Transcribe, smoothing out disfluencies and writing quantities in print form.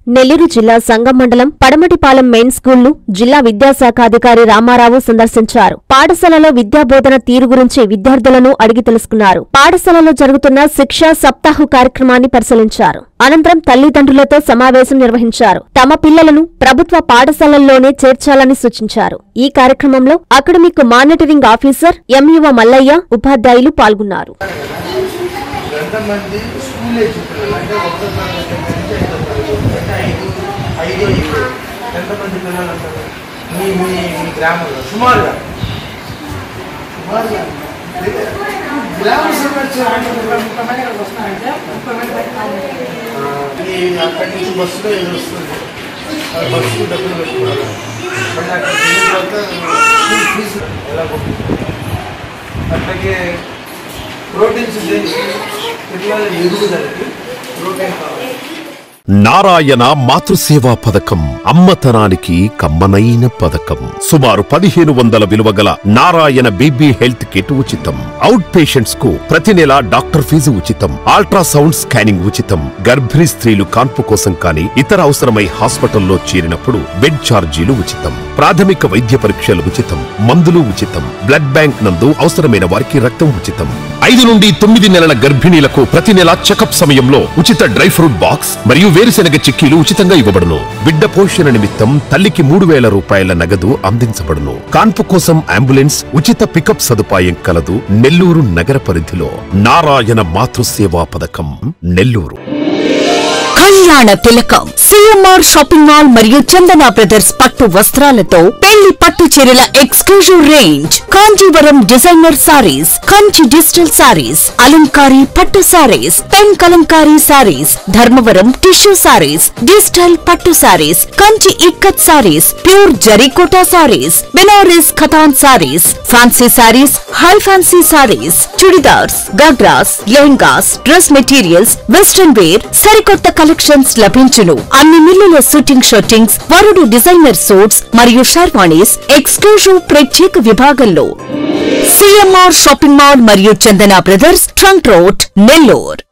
నెల్లూరు జిల్లా సంగం మండలం పడమటిపాలెం మెయిన్ స్కూల్ను జిల్లా విద్యాశాఖాధికారి రామారావు సందర్శించారు. పాఠశాలలో విద్యాబోధన తీరు గురించి విద్యార్థులను అడిగి తెలుసుకున్నారు. పాఠశాలలో జరుగుతున్న శిక్షా సప్తాహు కార్యక్రమాన్ని పరిశీలించారు. అనంతరం తల్లిదండ్రులతో సమావేశం నిర్వహించారు. తమ పిల్లలను ప్రభుత్వ పాఠశాలల్లోనే చేర్చాలని సూచించారు. ఈ కార్యక్రమంలో అకాడమిక్ మానిటరింగ్ ఆఫీసర్ ఎంయువ మల్లయ్య, ఉపాధ్యాయులు పాల్గొన్నారు. అక్కడి నుంచి బస్సులో ఏదో వస్తుంది, బస్సు డబ్బులు పెట్టుకోవాలి. మళ్ళీ అక్కడ ఫీజు ఎలా పంపిస్తుంది. అట్లాగే ప్రోటీన్స్ పిల్లల ఎదుగుదలకి ప్రోటీన్ కావాలి. నారాయణ మాతృసేవా పథకం అమ్మతనానికి కమ్మనైన పథకం. సుమారు 1500 విలువగల నారాయణ బీబీ హెల్త్ కిట్ ఉచితం. అవుట్ పేషెంట్స్ కు ప్రతి నెల డాక్టర్ ఫీజు ఉచితం. అల్ట్రాసౌండ్ స్కానింగ్ ఉచితం. గర్భిణీ స్త్రీలు కాన్పు కోసం కానీ ఇతర అవసరమై హాస్పిటల్లో చేరినప్పుడు బెడ్ ఛార్జీలు ఉచితం. ప్రాథమిక వైద్య పరీక్షలు ఉచితం. మందులు ఉచితం. బ్లడ్ బ్యాంక్ నందు అవసరమైన వారికి రక్తం ఉచితం. 5 నుండి 9 నెలల గర్భిణీలకు ప్రతి నెల చెకప్ సమయంలో ఉచిత డ్రై ఫ్రూట్ బాక్స్ మరియు వేరుశెనగ చిక్కీలు ఉచితంగా ఇవ్వబడును. బిడ్డ పోషణ నిమిత్తం తల్లికి 3000 రూపాయల నగదు అందించబడును. కాన్పు కోసం అంబులెన్స్ ఉచిత పికప్ సదుపాయం కలదు. నెల్లూరు నగర పరిధిలో నారాయణ మాతృసేవా పథకం నెల్లూరు. కళ్యాణ తిలకం సిఎంఆర్ షాపింగ్ మాల్ మరియు చందన బ్రదర్స్ పట్టు వస్త్రాలతో పెళ్లి పట్టు చీరల exclusive range. Kanjeevaram designer saris, Kanchi digital saris, అలంకారీ పట్టు saris, pen Kalamkari saris, Dharmavaram tissue saris, digital పట్టు saris, Kanchi ikat saris, pure జరీకోటా సారీస్, బెనారస్ ఖతాన్ saris, fancy saris, high fancy saris, churidars, ghagras, lehengas, dress materials, western wear, సరికొత్త కలెక్షన్స్ లభించును. అన్ని మిల్లుల షూటింగ్ షర్టింగ్స్, వరుడు డిజైనర్ సూట్స్ మరియు షర్వాణీస్ ఎక్స్క్లూజివ్ ప్రత్యేక విభాగంలో. సిఎంఆర్ షాపింగ్ మాల్ మరియు Chandana brothers, trunk road, Nellore.